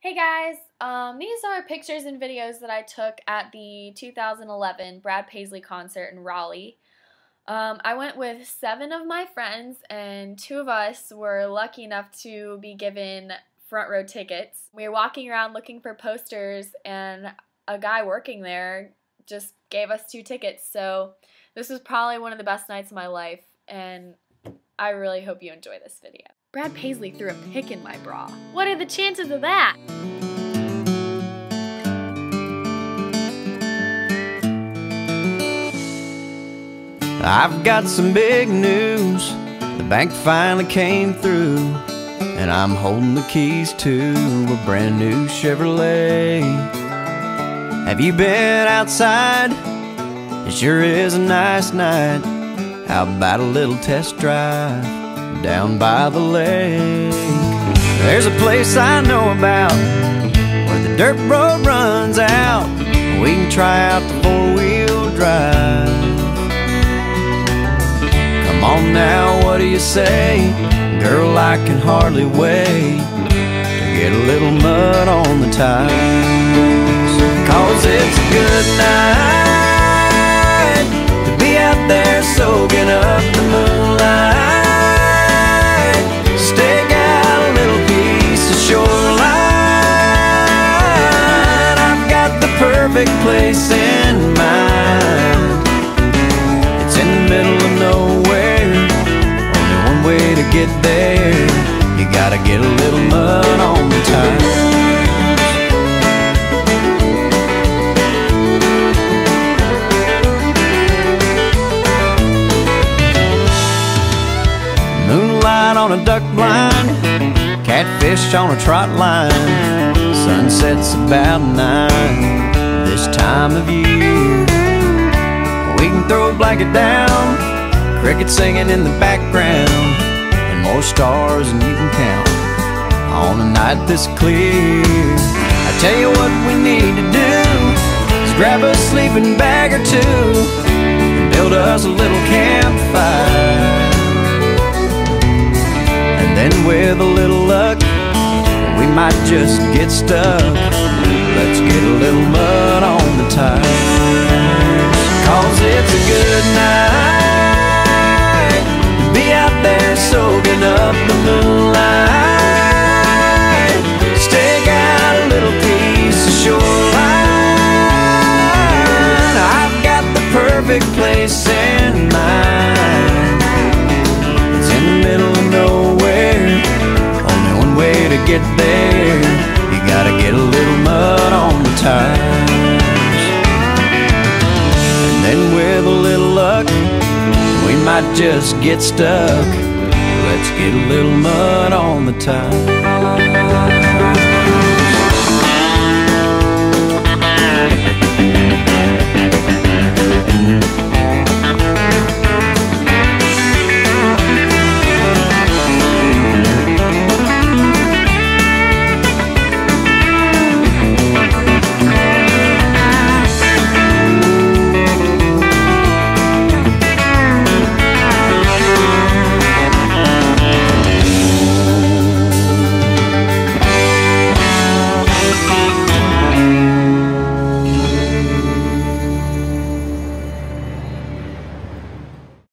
Hey guys, these are pictures and videos that I took at the 2011 Brad Paisley concert in Raleigh. I went with 7 of my friends, and 2 of us were lucky enough to be given front row tickets. We were walking around looking for posters, and a guy working there just gave us 2 tickets, so this was probably one of the best nights of my life, and I really hope you enjoy this video. Brad Paisley threw a pick in my bra. What are the chances of that? I've got some big news. The bank finally came through, and I'm holding the keys to a brand new Chevrolet. Have you been outside? It sure is a nice night. How about a little test drive down by the lake? There's a place I know about where the dirt road runs out. We can try out the 4-wheel drive. Come on now, what do you say? Girl, I can hardly wait to get a little mud on the tires. 'Cause it's a good night to be out there soaking up the moonlight. Stake out a little piece of shoreline. I've got the perfect place in mind. It's in the middle of nowhere. Only one way to get there. You gotta get a little mud on the tires. Moonlight on a duck blind, catfish on a trot line. Sunset's about 9 this time of year. We can throw a blanket down, crickets singing in the background, and more stars than you can count on a night this clear. I tell you what we need to do is grab a sleeping bag or 2 and build us a little campfire. And then with a little luck, we might just get stuck. Let's get a little mud on the tires. 'Cause it's a good night to be out there soaking up the moonlight. Stake out a little piece of shoreline. I've got the perfect place in mind. It's in the middle of nowhere. Only one way to get there. You gotta get a little mud on the tires. And then with a little luck, we might just get stuck. Let's get a little mud on the tires.